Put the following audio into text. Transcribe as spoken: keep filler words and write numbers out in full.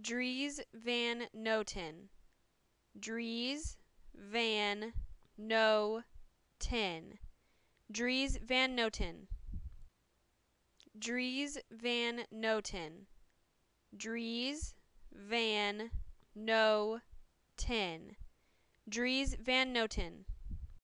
Dries Van Noten. Dries Van Noten. Dries Van Noten. Dries Van Noten. Dries Van Noten. Dries Van Noten.